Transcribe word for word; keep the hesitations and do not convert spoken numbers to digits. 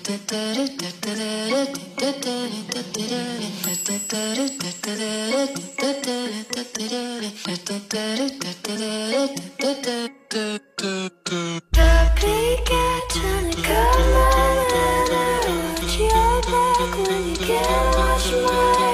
Replicating color energy, I back when you can't wash my